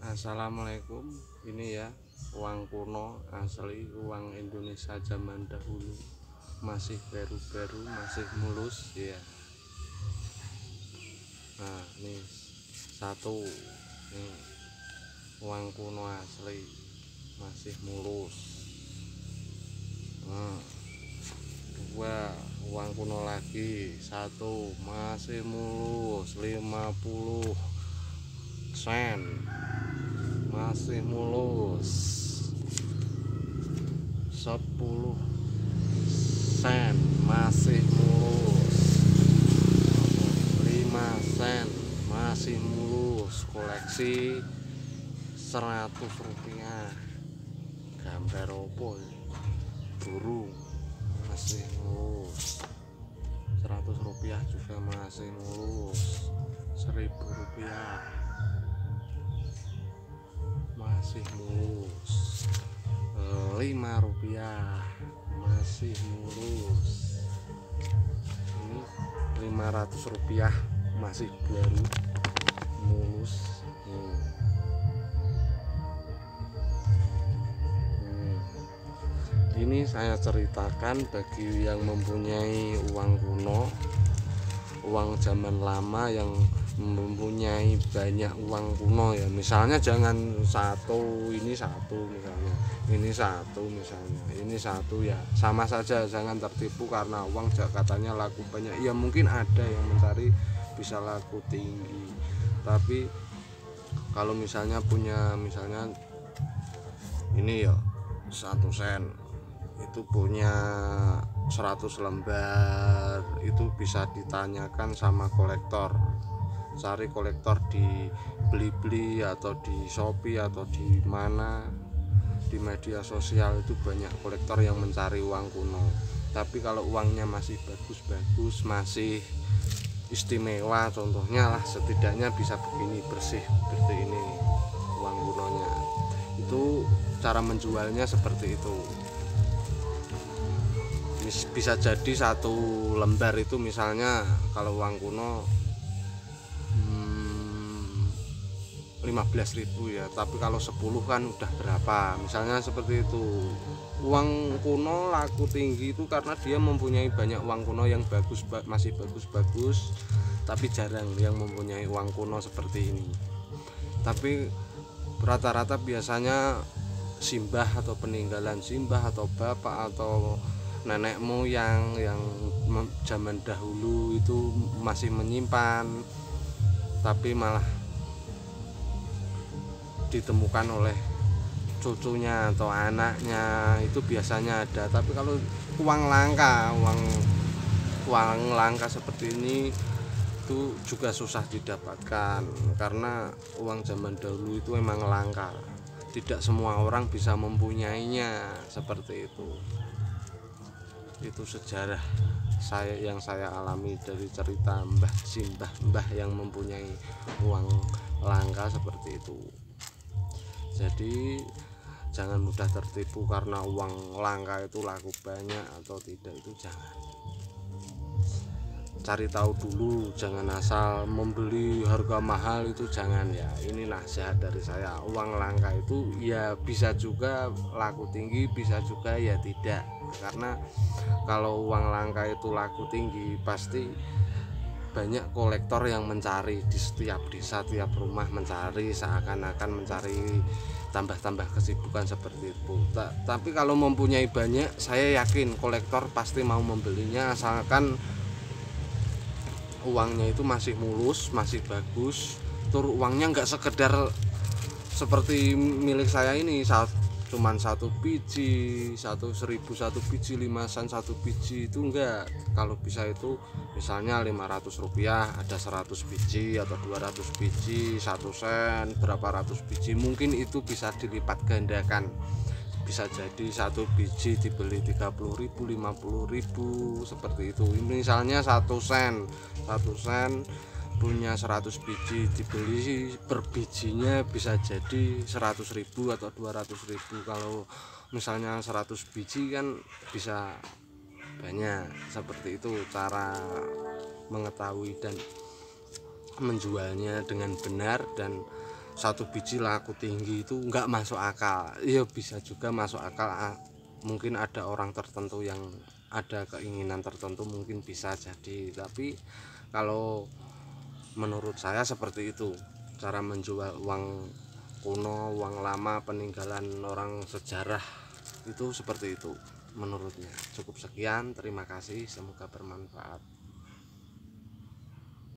Assalamualaikum. Ini ya uang kuno asli, uang Indonesia zaman dahulu, masih baru-baru, masih mulus ya. Nah, ini satu, ini uang kuno asli, masih mulus. Nah, dua, uang kuno lagi, satu masih mulus, 50 sen, masih mulus. 10 sen masih mulus. 5 sen masih mulus. Koleksi 100 rupiah, gambar opo burung masih mulus. 100 rupiah juga masih mulus. 1000 rupiah masih mulus. 5 rupiah masih mulus. Ini 500 rupiah masih baru mulus. Ini saya ceritakan bagi yang mempunyai uang kuno, uang zaman lama, yang mempunyai banyak uang kuno ya. Misalnya jangan satu, ini satu misalnya, ini satu misalnya, ini satu ya, sama saja, jangan tertipu karena uang katanya laku banyak. Ya mungkin ada yang mencari bisa laku tinggi, tapi kalau misalnya punya, misalnya ini ya 1 sen itu punya 100 lembar, itu bisa ditanyakan sama kolektor. Cari kolektor di Blibli atau di Shopee atau di mana, di media sosial itu banyak kolektor yang mencari uang kuno. Tapi kalau uangnya masih bagus-bagus, masih istimewa, contohnya lah, setidaknya bisa begini, bersih seperti ini uang kunonya, itu cara menjualnya seperti itu. Bisa jadi satu lembar itu misalnya kalau uang kuno 15.000 ya, tapi kalau 10 kan udah berapa, misalnya seperti itu. Uang kuno laku tinggi itu karena dia mempunyai banyak uang kuno yang bagus, masih bagus-bagus, tapi jarang yang mempunyai uang kuno seperti ini. Tapi rata-rata biasanya simbah atau peninggalan simbah atau bapak atau nenek moyang yang zaman dahulu itu masih menyimpan, tapi malah ditemukan oleh cucunya atau anaknya, itu biasanya ada. Tapi kalau uang langka, uang langka seperti ini itu juga susah didapatkan, karena uang zaman dahulu itu memang langka, tidak semua orang bisa mempunyainya seperti itu. Itu sejarah saya yang saya alami dari cerita mbah simbah, mbah yang mempunyai uang langka seperti itu. Jadi jangan mudah tertipu karena uang langka itu laku banyak atau tidak, itu jangan. Cari tahu dulu, jangan asal membeli harga mahal, itu jangan ya. Ini nasihat dari saya. Uang langka itu ya bisa juga laku tinggi, bisa juga ya tidak. Karena kalau uang langka itu laku tinggi, pasti banyak kolektor yang mencari di setiap desa, tiap rumah mencari, seakan-akan mencari tambah-tambah kesibukan seperti itu. Tapi kalau mempunyai banyak, saya yakin kolektor pasti mau membelinya, asalkan uangnya itu masih mulus, masih bagus. Tur uangnya nggak sekedar seperti milik saya ini, cuman 1 biji, 1.000 1 biji, 5 sen 1 biji, itu enggak. Kalau bisa itu misalnya 500 rupiah ada 100 biji atau 200 biji, 1 sen berapa ratus biji, mungkin itu bisa dilipat gandakan. Bisa jadi 1 biji dibeli 30.000, 50.000 seperti itu. Misalnya 1 sen punya 100 biji, dibeli per bijinya bisa jadi 100.000 atau 200.000. Kalau misalnya 100 biji kan bisa banyak. Seperti itu cara mengetahui dan menjualnya dengan benar dan satu biji laku tinggi itu nggak masuk akal. Iya bisa juga masuk akal, mungkin ada orang tertentu yang ada keinginan tertentu mungkin bisa jadi, tapi kalau menurut saya seperti itu cara menjual uang kuno, uang lama peninggalan orang sejarah itu seperti itu menurutnya. Cukup sekian, terima kasih, semoga bermanfaat.